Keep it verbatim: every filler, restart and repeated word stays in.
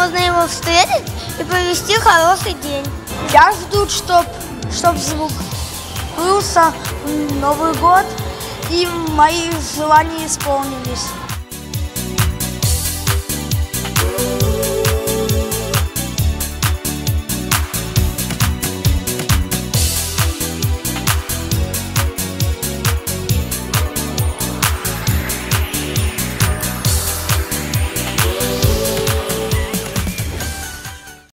можно его встретить и провести хороший день. Я жду, чтоб, чтоб звук плылся в Новый год и мои желания исполнились.